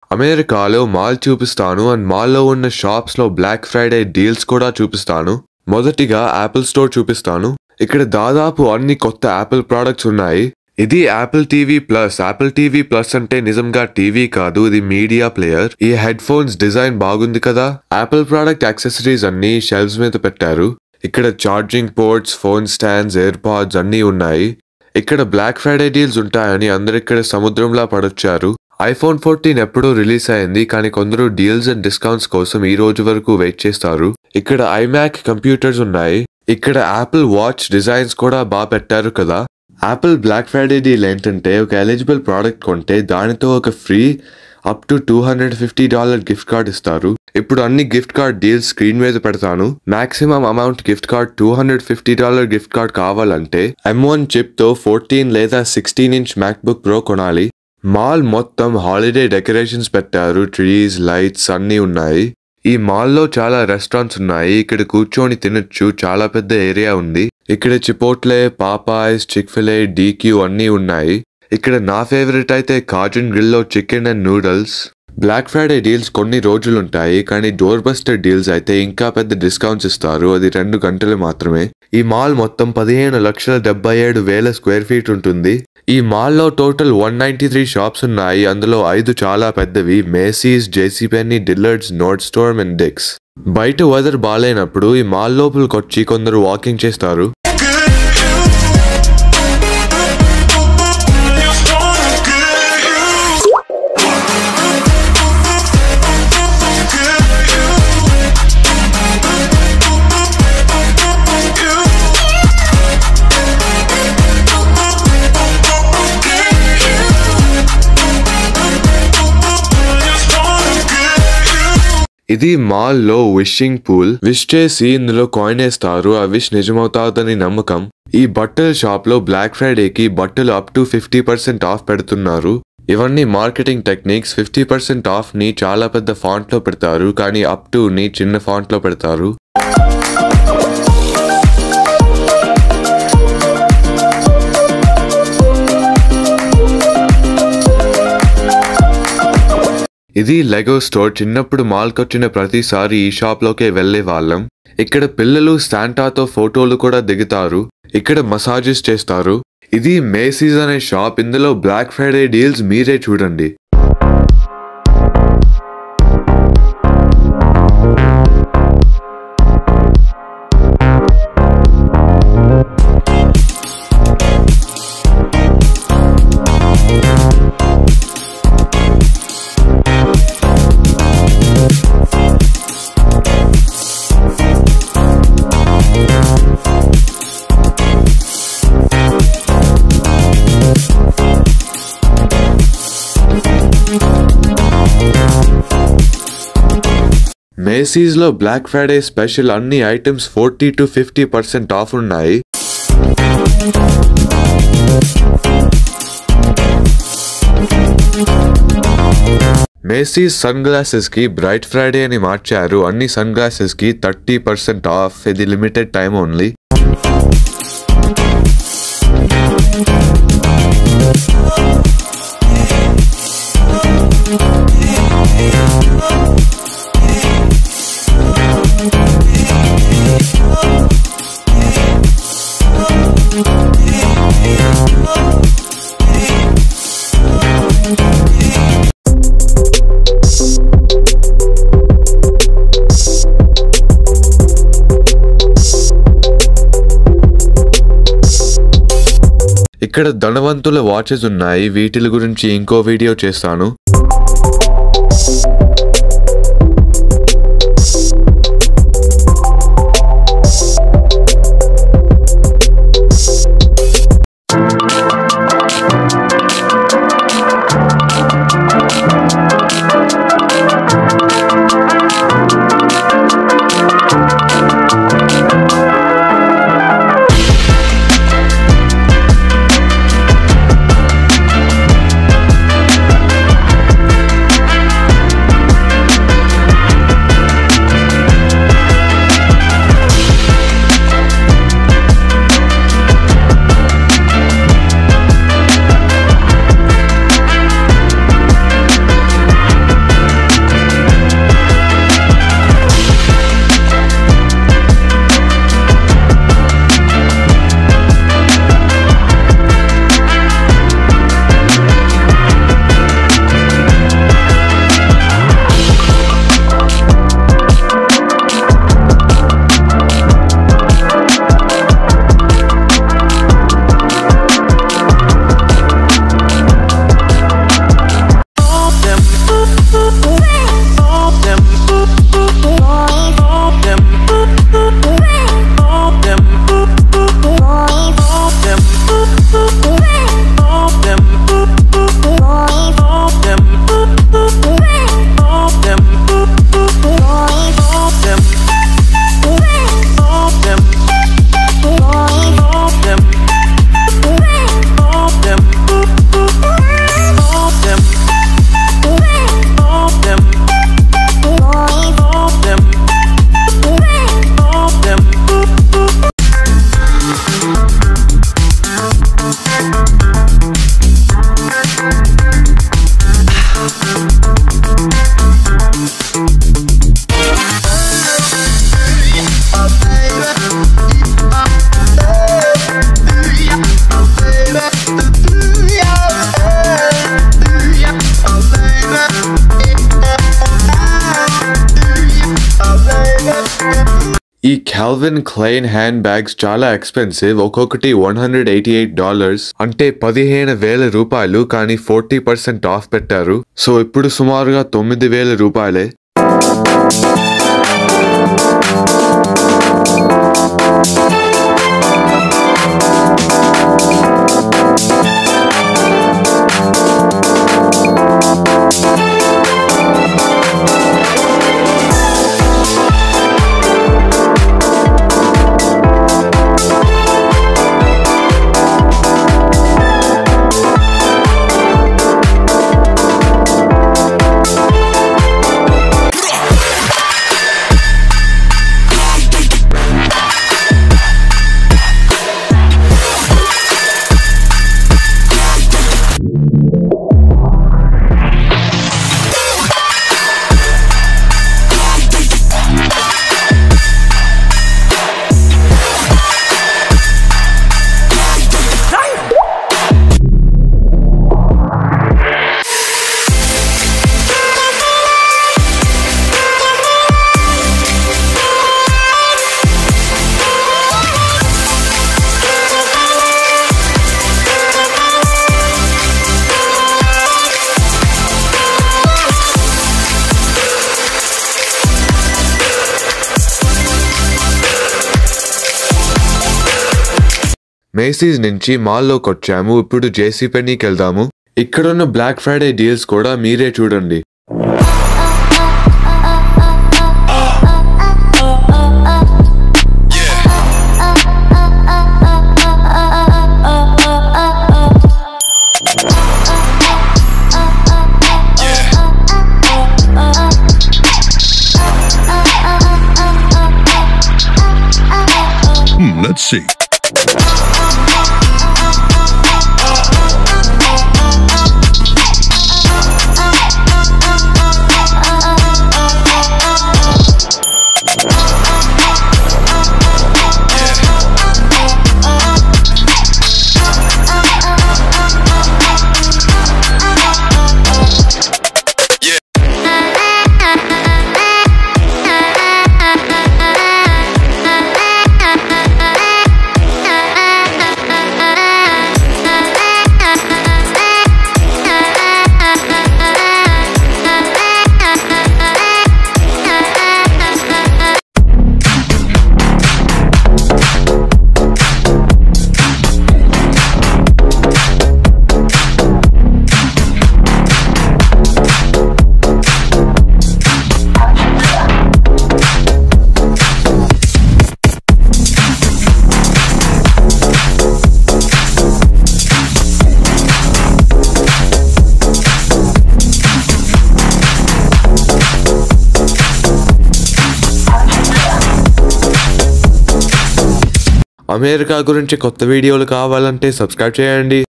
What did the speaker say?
అమెరికాలో మాల్ చూపిస్తాను అండ్ మాల్లో ఉన్న షాప్స్ లో బ్లాక్ ఫ్రైడే డీల్స్ కూడా చూపిస్తాను. మొదటిగా యాపిల్ స్టోర్ చూపిస్తాను. ఇక్కడ దాదాపు అన్ని కొత్త యాపిల్ ప్రొడక్ట్స్ ఉన్నాయి. ఇది Apple TV plus. Apple TV plus అంటే నిజంగా టీవీ కాదు, ఇది మీడియా ప్లేయర్. ఈ హెడ్ ఫోన్స్ డిజైన్ బాగుంది కదా. యాపిల్ ప్రొడక్ట్ యాక్సెసరీస్ అన్ని షెల్ఫ్స్ మీద పెట్టారు. ఇక్కడ charging ports, phone stands, AirPods అన్నీ ఉన్నాయి. ఇక్కడ బ్లాక్ ఫ్రైడే డీల్స్ ఉంటాయని అందరు ఇక్కడ సముద్రంలా పడొచ్చారు. ఐఫోన్ 14 ఎప్పుడో రిలీజ్ అయింది, కానీ కొందరు డీల్స్ అండ్ డిస్కౌంట్స్ కోసం ఈ రోజు వరకు వెయిట్ చేస్తారు. ఇక్కడ ఐమ్యాక్ కంప్యూటర్స్ ఉన్నాయి. ఇక్కడ యాపిల్ వాచ్ డిజైన్స్ కూడా బాగా పెట్టారు కదా. యాపిల్ బ్లాక్ ఫ్రైడే డీల్ ఏంటంటే ఒక ఎలిజిబుల్ ప్రోడక్ట్ కొంటే దానితో ఒక free up to $250 gift card ఇస్తారు. ఇప్పుడు అన్ని గిఫ్ట్ కార్డ్ డీల్స్ స్క్రీన్ మీద పెడతాను. Maximum amount gift card $250 gift card కావాలంటే M1 చిప్ తో 14 లేదా 16 ఇంచ్ మ్యాక్బుక్ ప్రో కొనాలి. మాల్ మొత్తం హాలిడే డెకరేషన్స్ పెట్టారు. ట్రీస్, లైట్స్ అన్నీ ఉన్నాయి. ఈ మాల్లో చాలా రెస్టారెంట్స్ ఉన్నాయి. ఇక్కడ కూర్చొని తినొచ్చు. చాలా పెద్ద ఏరియా ఉంది. ఇక్కడ చిపోట్లే, పాపాయ్స్, చిక్-ఫిల్-ఏ, DQ అన్నీ ఉన్నాయి. ఇక్కడ నా ఫేవరెట్ అయితే కాజన్ గ్రిల్లో chicken and noodles. Black Friday deals కొన్ని రోజులుంటాయి, కానీ డోర్ బస్టర్ డీల్స్ అయితే ఇంకా పెద్ద డిస్కౌంట్స్ ఇస్తారు. అది 2 గంటలు మాత్రమే. ఈ మాల్ మొత్తం 15,77,000 స్క్వేర్ ఫీట్ ఉంటుంది. ఈ మాల్లో టోటల్ 193 షాప్స్ ఉన్నాయి. అందులో 5 చాలా పెద్దవి: మేసీస్, జేసీపెన్నీ, డిల్లర్డ్స్, నోర్డ్ స్టోర్మ్ అండ్ డిక్స్. బయట వెదర్ బాలేనప్పుడు ఈ మాల్ లోపలికి వచ్చి కొందరు వాకింగ్ చేస్తారు. ఇది మాల్ లో విషింగ్ పూల్. విష్ చేసి ఇందులో కాయిన్ వేస్తారు. ఆ విష్ నిజమవుతాదని నమ్మకం. ఈ బట్టల షాప్ లో బ్లాక్ ఫ్రైడేకి బట్టలు అప్ టు 50% ఆఫ్ పెడుతున్నారు. ఇవన్నీ మార్కెటింగ్ టెక్నిక్స్. 50% ఆఫ్ ని చాలా పెద్ద ఫాంట్ లో పెడతారు, కానీ అప్ టు ని చిన్న ఫాంట్ లో పెడతారు. ఇది లెగో స్టోర్. చిన్నప్పుడు మాల్కి వచ్చిన ప్రతిసారి ఈ షాప్ లోకే వెళ్లే వాళ్ళం. ఇక్కడ పిల్లలు శాంటాతో ఫోటోలు కూడా దిగుతారు. ఇక్కడ మసాజెస్ చేస్తారు. ఇది మేసీస్ అనే షాప్. ఇందులో బ్లాక్ ఫ్రైడే డీల్స్ మీరే చూడండి. మేసీస్ లో బ్లాక్ ఫ్రైడే స్పెషల్ అన్ని ఐటమ్స్ 40 to 50% ఆఫ్ ఉన్నాయి. మేసీస్ సన్ గ్లాసెస్ కి బ్రైట్ ఫ్రైడే అని మార్చారు. అన్ని సన్ గ్లాసెస్ కి 30% ఆఫ్. ఇది లిమిటెడ్ టైం ఓన్లీ. ఇక్కడ ధనవంతుల వాచెస్ ఉన్నాయి. వీటిల గురించి ఇంకో వీడియో చేస్తాను. ఈ కాల్విన్ క్లైన్ హ్యాండ్ బ్యాగ్స్ చాలా ఎక్స్పెన్సివ్. ఒక్కొక్కటి $188, అంటే 15,000 రూపాయలు. కానీ 40% ఆఫ్ పెట్టారు. సో ఇప్పుడు సుమారుగా 9,000 రూపాయలే. మేసీస్ నుంచి మాల్లోకి వచ్చాము. ఇప్పుడు జేసీ పెన్నీకి వెళ్దాము. ఇక్కడున్న బ్లాక్ ఫ్రైడే డీల్స్ కూడా మీరే చూడండి. Let's see. అమెరికా గురించి కొత్త వీడియోలు కావాలంటే సబ్స్క్రైబ్ చేయండి.